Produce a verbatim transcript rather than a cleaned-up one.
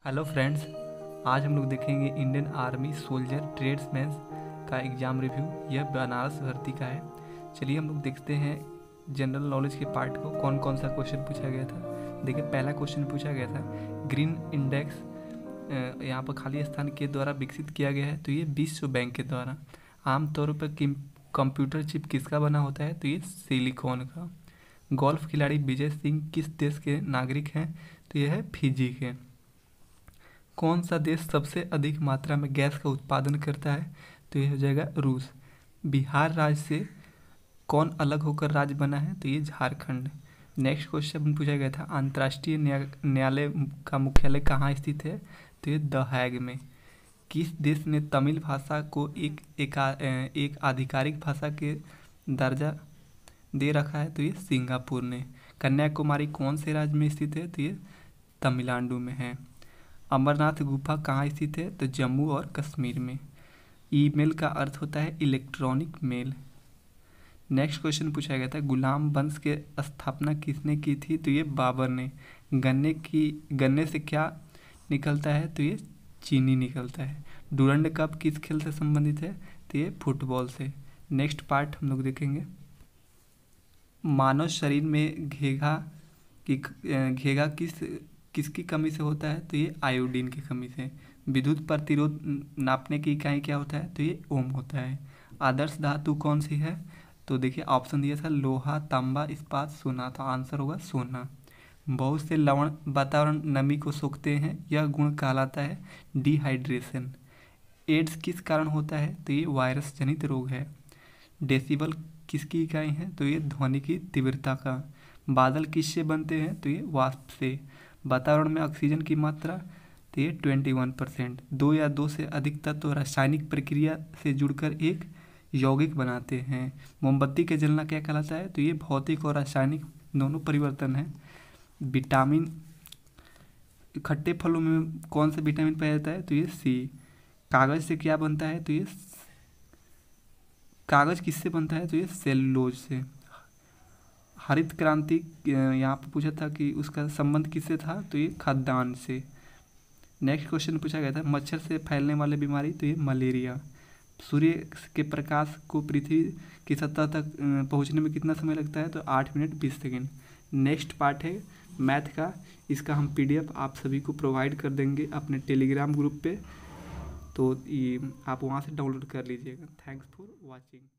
Hello friends, आज हम लोग देखेंगे इंडियन आर्मी सोल्जर ट्रेड्समैन का एग्ज़ाम रिव्यू। यह बनारस भर्ती का है। चलिए हम लोग देखते हैं जनरल नॉलेज के पार्ट को, कौन कौन सा क्वेश्चन पूछा गया था। देखिए, पहला क्वेश्चन पूछा गया था ग्रीन इंडेक्स यहाँ पर खाली स्थान के द्वारा विकसित किया गया है, तो ये विश्व बैंक के द्वारा। आमतौर पर कंप्यूटर चिप किसका बना होता है, तो ये सिलिकॉन का। गोल्फ खिलाड़ी विजय सिंह किस देश के नागरिक हैं, तो यह है फिजी के। कौन सा देश सबसे अधिक मात्रा में गैस का उत्पादन करता है, तो यह हो जाएगा रूस। बिहार राज्य से कौन अलग होकर राज्य बना है, तो ये झारखंड। नेक्स्ट क्वेश्चन पूछा गया था अंतर्राष्ट्रीय न्यायालय का मुख्यालय कहाँ स्थित है, तो ये द हैग में। किस देश ने तमिल भाषा को एक एक, एक आधिकारिक भाषा के दर्जा दे रखा है, तो ये सिंगापुर ने। कन्याकुमारी कौन से राज्य में स्थित है, तो ये तमिलनाडु में है। अमरनाथ गुफा कहाँ स्थित है, तो जम्मू और कश्मीर में। ईमेल का अर्थ होता है इलेक्ट्रॉनिक मेल। नेक्स्ट क्वेश्चन पूछा गया था गुलाम वंश के स्थापना किसने की थी, तो ये बाबर ने। गन्ने की गन्ने से क्या निकलता है, तो ये चीनी निकलता है। डूरंड कप किस खेल से संबंधित है, तो ये फुटबॉल से। नेक्स्ट पार्ट हम लोग देखेंगे मानव शरीर में घेघा की घेघा किस किसकी कमी से होता है, तो ये आयोडीन की कमी से। विद्युत प्रतिरोध नापने की इकाई क्या होता है, तो ये ओम होता है। आदर्श धातु कौन सी है, तो देखिए ऑप्शन दिया था लोहा, तांबा, इस्पात, सोना, तो आंसर होगा सोना। बहुत से लवण वातावरण नमी को सोखते हैं, यह गुण कहलाता है डिहाइड्रेशन। एड्स किस कारण होता है, तो ये वायरस जनित रोग है। डेसिबल किसकी इकाई है, तो ये ध्वनि की तीव्रता का। बादल किससे बनते हैं, तो ये वाष्प से। वातावरण में ऑक्सीजन की मात्रा, तो ये इक्कीस परसेंट। दो या दो से अधिक तत्व रासायनिक प्रक्रिया से जुड़कर एक यौगिक बनाते हैं। मोमबत्ती के जलना क्या कहलाता है, तो ये भौतिक और रासायनिक दोनों परिवर्तन है। विटामिन खट्टे फलों में कौन सा विटामिन पाया जाता है, तो ये सी। कागज से क्या बनता है, तो ये कागज किससे बनता है, तो ये सेलुलोज से। हरित क्रांति यहाँ पर पूछा था कि उसका संबंध किससे था, तो ये खाद्यान्न से। नेक्स्ट क्वेश्चन पूछा गया था मच्छर से फैलने वाली बीमारी, तो ये मलेरिया। सूर्य के प्रकाश को पृथ्वी की सतह तक पहुँचने में कितना समय लगता है, तो आठ मिनट बीस सेकेंड। नेक्स्ट पार्ट है मैथ का, इसका हम पीडीएफ आप सभी को प्रोवाइड कर देंगे अपने टेलीग्राम ग्रुप पे, तो आप वहाँ से डाउनलोड कर लीजिएगा। Thanks for watching.